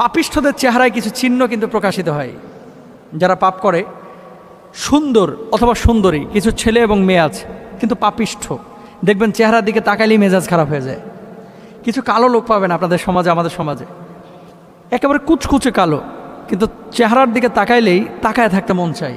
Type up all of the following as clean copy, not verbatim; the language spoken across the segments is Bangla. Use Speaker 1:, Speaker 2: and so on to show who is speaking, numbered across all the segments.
Speaker 1: পাপিষ্ঠদের চেহারায় কিছু চিহ্ন কিন্তু প্রকাশিত হয়। যারা পাপ করে, সুন্দর অথবা সুন্দরী কিছু ছেলে এবং মেয়ে আছে, কিন্তু পাপিষ্ঠ, দেখবেন চেহারার দিকে তাকাইলেই মেজাজ খারাপ হয়ে যায়। কিছু কালো লোক পাবেন আপনাদের সমাজে, আমাদের সমাজে একেবারে কুচকুচে কালো, কিন্তু চেহারার দিকে তাকাইলেই তাকায় থাকতে মন চায়।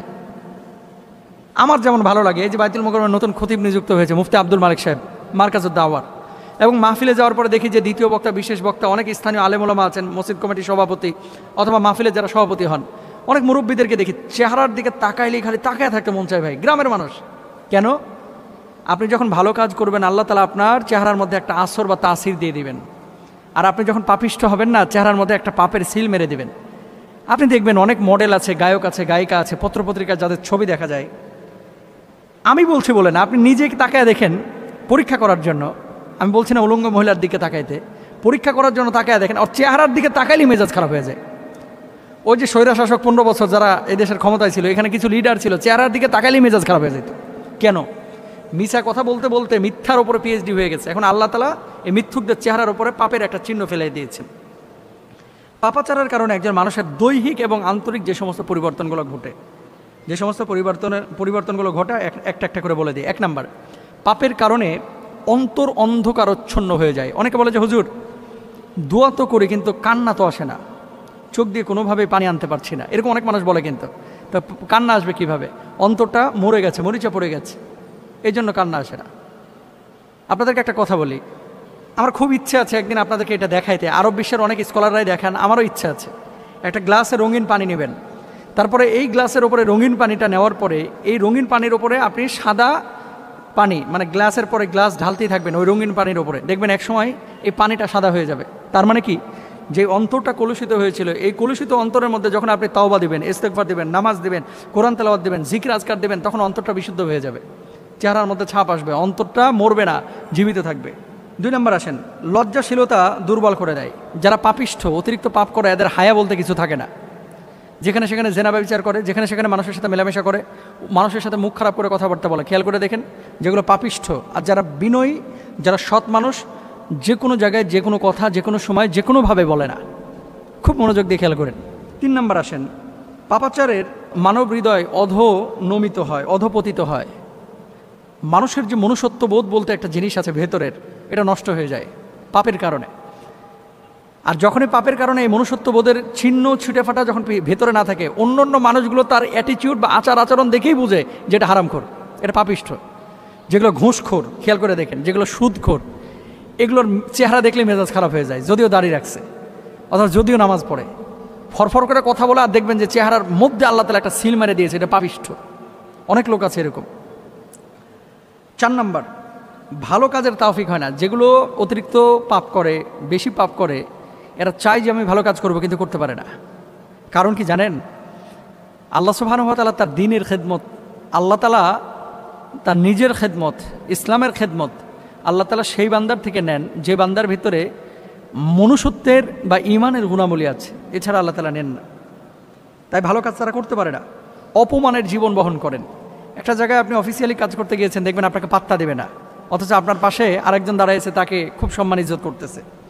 Speaker 1: আমার যেমন ভালো লাগে, এই যে বাইতুল মোকাররমের নতুন খতিব নিযুক্ত হয়েছে মুফতি আব্দুল মালিক সাহেব, মার্কাজুদ দাওয়ার, এবং মাহফিলে যাওয়ার পরে দেখি যে দ্বিতীয় বক্তা, বিশেষ বক্তা, অনেক স্থানীয় আলেম ওলামা আছেন, মসজিদ কমিটির সভাপতি অথবা মাহফিলে যারা সভাপতি হন, অনেক মুরব্বীদেরকে দেখি চেহারার দিকে তাকাইলেই খালি তাকায় থাকতে মন চায়। ভাই, গ্রামের মানুষ কেন? আপনি যখন ভালো কাজ করবেন আল্লাহ তাআলা আপনার চেহারার মধ্যে একটা আসর বা তাসির দিয়ে দিবেন, আর আপনি যখন পাপিষ্ঠ হবেন না, চেহারার মধ্যে একটা পাপের সিল মেরে দিবেন। আপনি দেখবেন অনেক মডেল আছে, গায়ক আছে, গায়িকা আছে, পত্রপত্রিকা যাদের ছবি দেখা যায়, আমি বলছি বলে না, আপনি নিজেকে তাকায় দেখেন পরীক্ষা করার জন্য। আমি বলছি না উলঙ্গ মহিলার দিকে তাকাইতে, পরীক্ষা করার জন্য তাকায় দেখেন, আর চেহারার দিকে তাকাইলেই মেজাজ খারাপ হয়ে যায়। ওই যে স্বৈরশাসক 15 বছর যারা এই দেশের ক্ষমতায় ছিল, এখানে কিছু লিডার ছিল, চেহারার দিকে তাকাইলেই মেজাজ খারাপ হয়ে যেত। কেন? মিথ্যা কথা বলতে বলতে মিথ্যার উপরে পিএইচডি হয়ে গেছে। এখন আল্লাহ তাআলা এই মিথ্যুকদের চেহারার উপরে পাপের একটা চিহ্ন ফেলে দিয়েছেন। পাপাচারের কারণে একজন মানুষের দৈহিক এবং আন্তরিক যে সমস্ত পরিবর্তনগুলো ঘটে, যে সমস্ত পরিবর্তনগুলো ঘটে একটা একটা করে বলে দিই। 1 নাম্বার, পাপের কারণে অন্তর অন্ধকারচ্ছন্ন হয়ে যায়। অনেকে বলে যে হুজুর দোয়া তো করি কিন্তু কান্না তো আসে না, চোখ দিয়ে কোনোভাবেই পানি আনতে পারছি না, এরকম অনেক মানুষ বলে। কিন্তু তা কান্না আসবে কিভাবে? অন্তরটা মরে গেছে, মরিচা পড়ে গেছে, এই জন্য কান্না আসে না। আপনাদেরকে একটা কথা বলি, আমার খুব ইচ্ছে আছে একদিন আপনাদেরকে এটা দেখাইতে। আরব বিশ্বের অনেক স্কলাররাই দেখান, আমারও ইচ্ছা আছে। একটা গ্লাসে রঙিন পানি নেবেন, তারপরে এই গ্লাসের ওপরে রঙিন পানিটা নেওয়ার পরে এই রঙিন পানির ওপরে আপনি সাদা পানি, মানে গ্লাসের পরে গ্লাস ঢালতেই থাকবেন ওই রঙিন পানির ওপরে, দেখবেন একসময় এই পানিটা সাদা হয়ে যাবে। তার মানে কি? যে অন্তরটা কলুষিত হয়েছিল, এই কলুষিত অন্তরের মধ্যে যখন আপনি তাওবা দিবেন, ইস্তেগফার দিবেন, নামাজ দিবেন, কোরআন তেলাওয়াত দিবেন, জিকির আজকার দিবেন, তখন অন্তরটা বিশুদ্ধ হয়ে যাবে, চেহারার মধ্যে ছাপ আসবে, অন্তরটা মরবে না, জীবিত থাকবে। 2 নম্বর আসেন, লজ্জাশীলতা দুর্বল করে দেয়। যারা পাপিষ্ঠ, অতিরিক্ত পাপ করে, এদের হায়া বলতে কিছু থাকে না। যেখানে সেখানে জেনা ব্যভিচার করে, যেখানে সেখানে মানুষের সাথে মেলামেশা করে, মানুষের সাথে মুখ খারাপ করে কথাবার্তা বলে। খেয়াল করে দেখেন, যেগুলো পাপিষ্ঠ। আর যারা বিনয়ী, যারা সৎ মানুষ, যে কোনো জায়গায় যে কোনো কথা যে কোনো সময় যে কোনোভাবে বলে না। খুব মনোযোগ দিয়ে খেয়াল করেন। 3 নম্বর আসেন, পাপাচারের মানব হৃদয় অধোনমিত হয়, অধপতিত হয়। মানুষের যে মনুষ্যত্ববোধ বলতে একটা জিনিস আছে ভেতরের, এটা নষ্ট হয়ে যায় পাপের কারণে। আর যখনই পাপের কারণে এই মনুষ্যত্ববোধের ছিন্ন ছুটে ফাটা যখন ভেতরে না থাকে, অন্য অন্য মানুষগুলো তার অ্যাটিটিউড বা আচার আচরণ দেখেই বুঝে যে এটা হারামখোর, এটা পাপিষ্ঠ। যেগুলো ঘুষখোর, খেয়াল করে দেখেন, যেগুলো সুদখোর, এগুলোর চেহারা দেখলে মেজাজ খারাপ হয়ে যায়, যদিও দাঁড়িয়ে রাখছে অথবা যদিও নামাজ পড়ে, ফরফর করে কথা বলে, আর দেখবেন যে চেহারার মধ্যে আল্লাহ তাআলা একটা সিল মেরে দিয়েছে, এটা পাপিষ্ঠ। অনেক লোক আছে এরকম। 4 নম্বর, ভালো কাজের তাওফিক হয় না। যেগুলো অতিরিক্ত পাপ করে, বেশি পাপ করে, এরা চায় যে আমি ভালো কাজ করব, কিন্তু করতে পারে না। কারণ কি জানেন? আল্লাহ সুবহানাহু ওয়া তাআলা তার দ্বীনের খেদমত, আল্লাহ তাআলা তার নিজের খেদমত, ইসলামের খেদমত আল্লাহ তাআলা সেই বান্দার থেকে নেন যে বান্দার ভিতরে মনুষ্যত্বের বা ঈমানের গুণাবলী আছে, এছাড়া আল্লাহ তাআলা নেন না। তাই ভালো কাজ তারা করতে পারে না, অপমানের জীবন বহন করেন। একটা জায়গায় আপনি অফিসিয়ালি কাজ করতে গিয়েছেন, দেখবেন আপনাকে পাত্তা দেবে না, অথচ আপনার পাশে আরেকজন দাঁড়াইছে, তাকে খুব সম্মান ইজ্জত করতেছে।